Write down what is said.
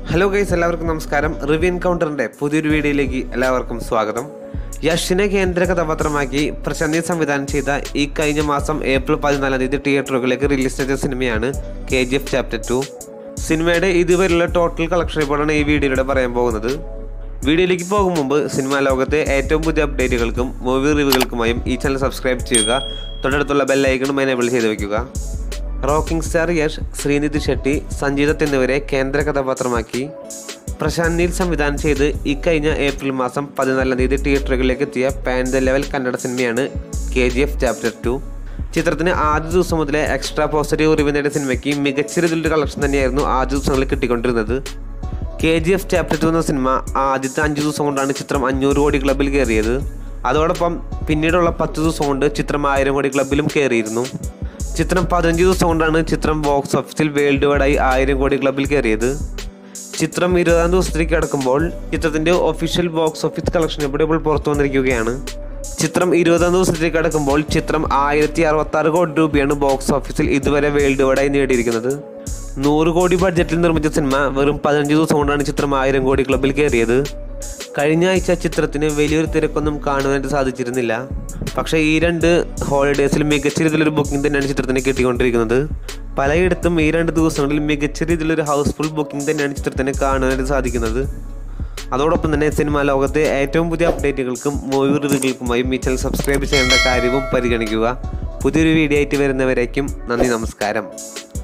Hello guys, എല്ലാവർക്കും നമസ്കാരം. Review എൻകൗണ്ടറിൻ്റെ പുതിയൊരു വീഡിയോയിലേക്ക് എല്ലാവർക്കും സ്വാഗതം. യഷിനെ കേന്ദ്ര കഥാപാത്രമാക്കി പ്രശാന്തി സംവിധാനം ചെയ്ത ഈ കഴിഞ്ഞ മാസം ഏപ്രിൽ 14 തിയേറ്ററുകളിലേക്ക് റിലീസ് ചെയ്ത സിനിമയാണ് KGF ചാപ്റ്റർ 2. സിനിമയുടെ ഇതുവരെയുള്ള ടോട്ടൽ കളക്ഷൻ റിപ്പോർട്ടാണ് ഈ വീഡിയോയിലൂടെ പറയാൻ പോകുന്നത്. വീഡിയോയിലേക്ക് പോകും മുമ്പ് സിനിമാ ലോകത്തെ ഏറ്റവും പുതിയ അപ്ഡേറ്റുകൾക്കും മൂവി റിവ്യൂകൾക്കുമായും ഈ ചാനൽ സബ്സ്ക്രൈബ് ചെയ്യുക. തൊട്ടടുത്തുള്ള ബെല്ലൈക്കണും എനേബിൾ ചെയ്ത് വയ്ക്കുക. റോക്കിംഗ് സ്റ്റാർ യഷ്, ശ്രീനിധി ഷെട്ടി, സഞ്ജയ് ദത്ത് എന്നിവരെ കേന്ദ്ര കഥാപാത്രമാക്കി പ്രശാന്ത് നീൽ സംവിധാനം ചെയ്ത് ഈ കഴിഞ്ഞ ഏപ്രിൽ മാസം 14 തിയേറ്ററുകളിലേക്ക് എത്തിയ പാൻ ദ ലെവൽ കന്നഡ സിനിമയാണ് KGF ചാപ്റ്റർ 2. ചിത്രത്തിന് ആദ്യ ദിവസം മുതലേ എക്സ്ട്രാ പോസിറ്റീവ് റിവ്യൂ നേടിയ സിനിമയ്ക്ക് മികച്ച രീതിയിലൊരു കളക്ഷൻ തന്നെയായിരുന്നു ആദ്യ ദിവസങ്ങളിൽ കിട്ടിക്കൊണ്ടിരുന്നത്. KGF ചാപ്റ്റർ 2 എന്ന സിനിമ ആദ്യത്തെ 5 ദിവസം കൊണ്ടാണ് ചിത്രം 500 കോടി ക്ലബിൽ കയറിയത്. അതോടൊപ്പം പിന്നീടുള്ള 10 ദിവസം കൊണ്ട് ചിത്രം 1000 കോടി ക്ലബിലും കയറിയിരുന്നു. ചിത്രം 15 ദിവസം കൊണ്ടാണ് ചിത്രം ബോക്സ് ഓഫീസിൽ വേൾഡ് വൈഡായി 1000 കോടി ക്ലബിൽ കയറിയത്. ചിത്രം 20-ാം ദിവസത്തിലേക്ക് കടക്കുമ്പോൾ ചിത്രത്തിൻ്റെ ഒഫീഷ്യൽ ബോക്സ് ഓഫീസ് കളക്ഷൻ ഇപ്പോൾ പുറത്തു വന്നിരിക്കുകയാണ്. ചിത്രം 20-ാം ദിവസത്തിലേക്ക് കടക്കുമ്പോൾ ചിത്രം 1066 കോടി രൂപയാണ് ബോക്സ് ഓഫീസിൽ ഇതുവരെ വേൾഡ് വൈഡായി നേടിയിരിക്കുന്നത്. 100 കോടി ബഡ്ജറ്റിൽ നിർമ്മിച്ച സിനിമ വെറും 15 ദിവസം കൊണ്ടാണ് ചിത്രം 1000 കോടി ക്ലബിൽ കയറിയത്. കഴിഞ്ഞ ആഴ്ച ചിത്രത്തിന് വലിയൊരു തിരക്കൊന്നും കാണുവാനായിട്ട് സാധിച്ചിരുന്നില്ല. പക്ഷേ ഈ 2 ഹോളിഡേയ്സിൽ മികച്ച രീതിയിലൊരു ബുക്കിംഗ് തന്നെയാണ് ചിത്രത്തിന് കിട്ടിക്കൊണ്ടിരിക്കുന്നത്. പലയിടത്തും ഈ 2 ദിവസങ്ങളിൽ മികച്ച രീതിയിലൊരു ഹൗസ്ഫുൾ ബുക്കിംഗ് തന്നെയാണ് ചിത്രത്തിന് കാണുവാനായിട്ട് സാധിക്കുന്നത്. അതോടൊപ്പം തന്നെ സിനിമാ ലോകത്തെ ഏറ്റവും പുതിയ അപ്ഡേറ്റുകൾക്കും മൂവി റിവ്യൂകൾക്കുമായും ഈ ചാനൽ സബ്സ്ക്രൈബ് ചെയ്യേണ്ട കാര്യവും പരിഗണിക്കുക. പുതിയൊരു വീഡിയോ ആയിട്ട് വരുന്നവരേക്കും നന്ദി, നമസ്കാരം.